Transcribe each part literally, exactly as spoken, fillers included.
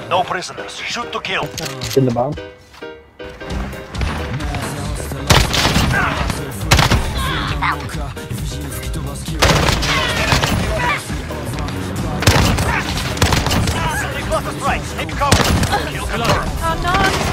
No prisoners. Shoot to kill. In the bomb. Cluster strikes. Take cover. Kill confirmed. Oh no!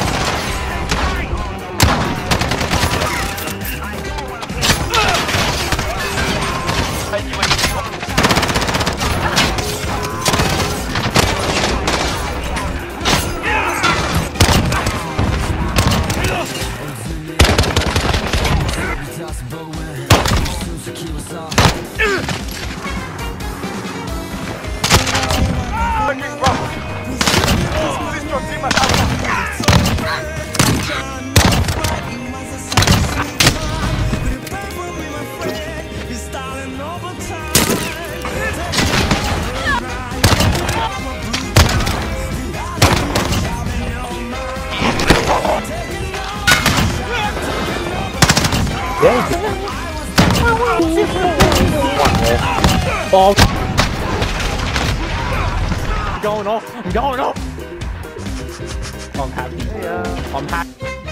Ball. I'm going off. I'm going off. I'm happy. Yeah. I'm happy.